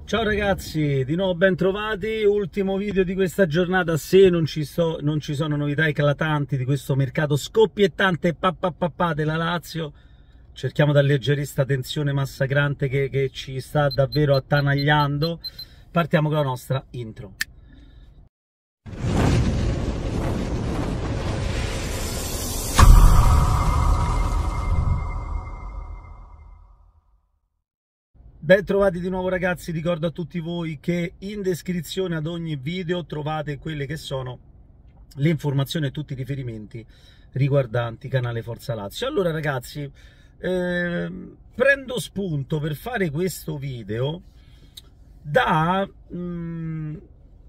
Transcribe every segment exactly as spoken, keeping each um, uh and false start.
Ciao ragazzi, di nuovo ben trovati, ultimo video di questa giornata. Se non ci, so, non ci sono novità eclatanti di questo mercato scoppiettante papà papà della Lazio, cerchiamo di alleggerire questa tensione massacrante che, che ci sta davvero attanagliando. Partiamo con la nostra intro. Ben trovati di nuovo ragazzi, ricordo a tutti voi che in descrizione ad ogni video trovate quelle che sono le informazioni e tutti i riferimenti riguardanti canale Forza Lazio. Allora ragazzi, eh, prendo spunto per fare questo video da, mh,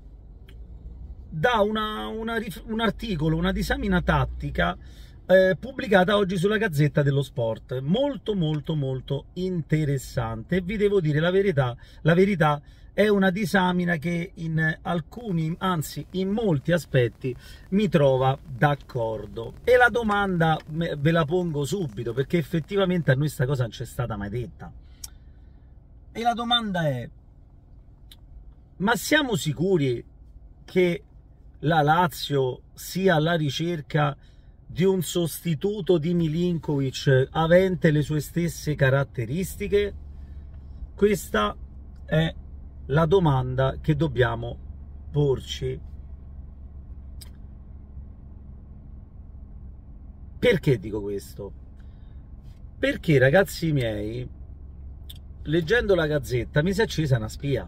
da una, una, un articolo, una disamina tattica Eh, pubblicata oggi sulla Gazzetta dello Sport, molto molto molto interessante. E vi devo dire la verità, la verità è una disamina che in alcuni, anzi in molti aspetti mi trova d'accordo. E la domanda ve la pongo subito, perché effettivamente a noi sta cosa non c'è stata mai detta. E la domanda è: ma siamo sicuri che la Lazio sia alla ricerca di un sostituto di Milinkovic avente le sue stesse caratteristiche? Questa è la domanda che dobbiamo porci. Perché dico questo? Perché ragazzi miei, leggendo la Gazzetta mi si è accesa una spia.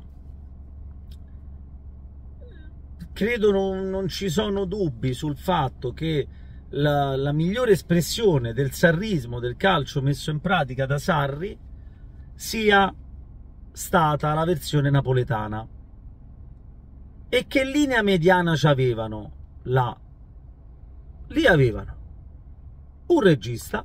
Credo non, non ci sono dubbi sul fatto che La, la migliore espressione del sarrismo del calcio messo in pratica da Sarri sia stata la versione napoletana. E che linea mediana c'avevano là? Lì avevano un regista,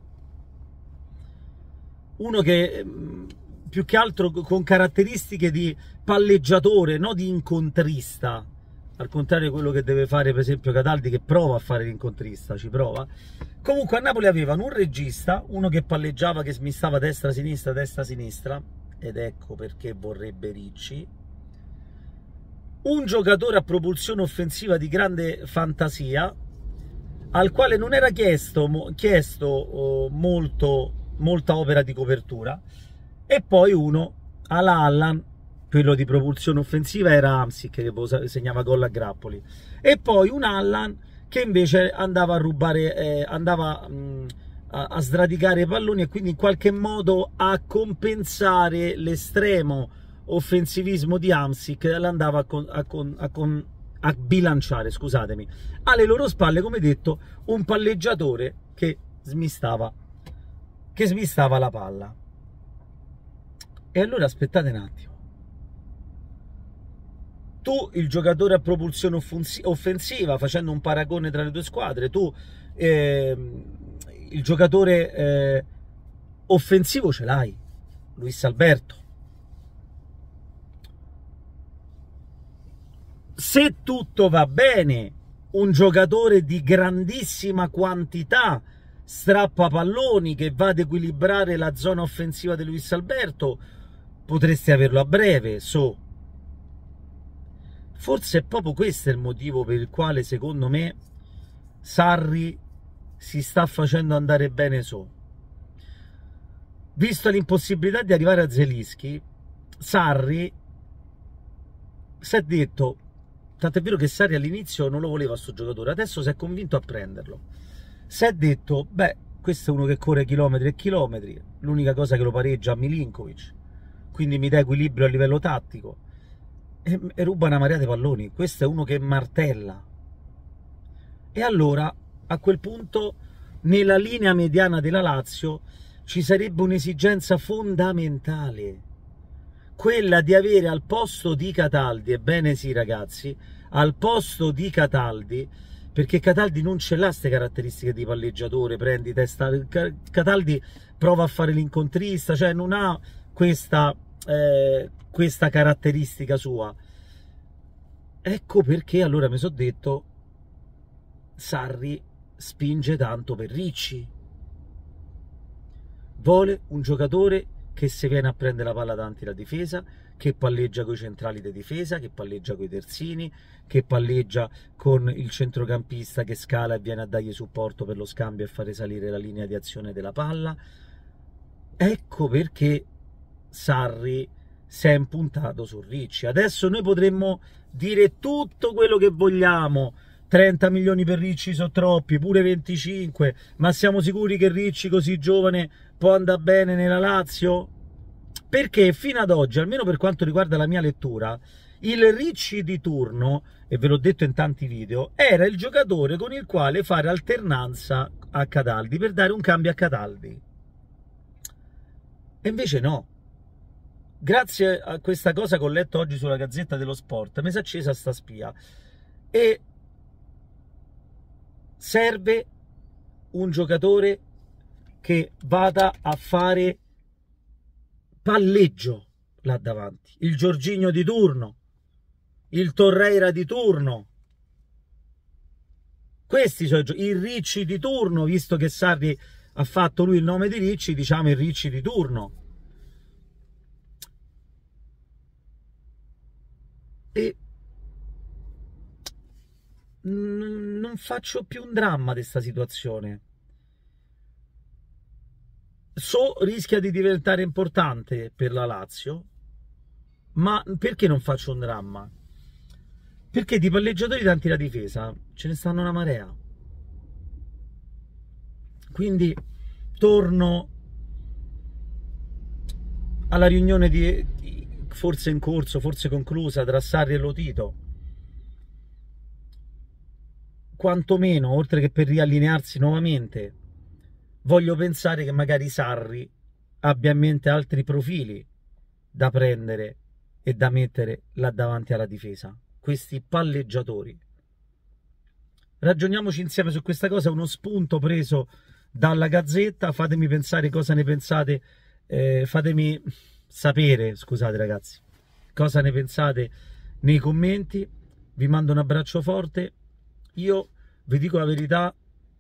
uno che più che altro con caratteristiche di palleggiatore, no di incontrista, al contrario di quello che deve fare per esempio Cataldi, che prova a fare l'incontrista, ci prova. Comunque a Napoli avevano un regista, uno che palleggiava, che smistava destra-sinistra, destra-sinistra, ed ecco perché vorrebbe Ricci, un giocatore a propulsione offensiva di grande fantasia, al quale non era chiesto, chiesto oh, molto, molta opera di copertura, e poi uno alla Allan. Quello di propulsione offensiva era Hamsik, che segnava gol a grappoli, e poi un Allan che invece andava a rubare, eh, andava mh, a, a sradicare i palloni e quindi in qualche modo a compensare l'estremo offensivismo di Hamsik, l'andava a, con, a, con, a, con, a bilanciare, scusatemi. Alle loro spalle, come detto, un palleggiatore che smistava, che smistava la palla. E allora aspettate un attimo. Tu, il giocatore a propulsione offensiva, facendo un paragone tra le due squadre, tu, eh, il giocatore eh, offensivo ce l'hai, Luis Alberto. Se tutto va bene, un giocatore di grandissima quantità, strappa palloni, che va ad equilibrare la zona offensiva di Luis Alberto, potresti averlo a breve, so. Forse è proprio questo il motivo per il quale, secondo me, Sarri si sta facendo andare bene su. Visto l'impossibilità di arrivare a Zelinski, Sarri si è detto, tant'è vero che Sarri all'inizio non lo voleva sto giocatore, adesso si è convinto a prenderlo. Si è detto, beh, questo è uno che corre chilometri e chilometri, l'unica cosa che lo pareggia è Milinkovic, quindi mi dà equilibrio a livello tattico. E, e ruba una marea di palloni. Questo è uno che martella. E allora a quel punto nella linea mediana della Lazio ci sarebbe un'esigenza fondamentale, quella di avere al posto di Cataldi, ebbene sì ragazzi, al posto di Cataldi, perché Cataldi non ce l'ha queste caratteristiche di palleggiatore, prendi testa, Cataldi prova a fare l'incontrista, cioè non ha questa eh, questa caratteristica sua. Ecco perché allora mi sono detto, Sarri spinge tanto per Ricci, vuole un giocatore che se viene a prendere la palla davanti alla difesa, che palleggia con i centrali di difesa, che palleggia con i terzini, che palleggia con il centrocampista che scala e viene a dargli supporto per lo scambio e fare salire la linea di azione della palla. Ecco perché Sarri si è impuntato su Ricci. Adesso noi potremmo dire tutto quello che vogliamo, trenta milioni per Ricci sono troppi, pure venticinque, ma siamo sicuri che Ricci così giovane può andare bene nella Lazio? Perché fino ad oggi, almeno per quanto riguarda la mia lettura, il Ricci di turno, e ve l'ho detto in tanti video, era il giocatore con il quale fare alternanza a Cataldi, per dare un cambio a Cataldi. E invece no. Grazie a questa cosa che ho letto oggi sulla Gazzetta dello Sport, mi si è accesa sta spia. E serve un giocatore che vada a fare palleggio là davanti. Il Jorginho di turno, il Torreira di turno. Questi sono il Ricci di turno, visto che Sarri ha fatto lui il nome di Ricci, diciamo il Ricci di turno. E non faccio più un dramma di questa situazione. So rischia di diventare importante per la Lazio, ma perché non faccio un dramma? Perché di palleggiatori tanti da difesa ce ne stanno una marea. Quindi torno alla riunione di, di forse in corso, forse conclusa, tra Sarri e Lotito. Quantomeno, oltre che per riallinearsi nuovamente, voglio pensare che magari Sarri abbia in mente altri profili da prendere e da mettere là davanti alla difesa. Questi palleggiatori. Ragioniamoci insieme su questa cosa, uno spunto preso dalla Gazzetta, fatemi pensare cosa ne pensate, eh, fatemi sapere, scusate ragazzi, cosa ne pensate nei commenti, vi mando un abbraccio forte, io vi dico la verità,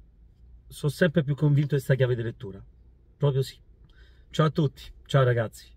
sono sempre più convinto di questa chiave di lettura, proprio sì. Ciao a tutti, ciao ragazzi.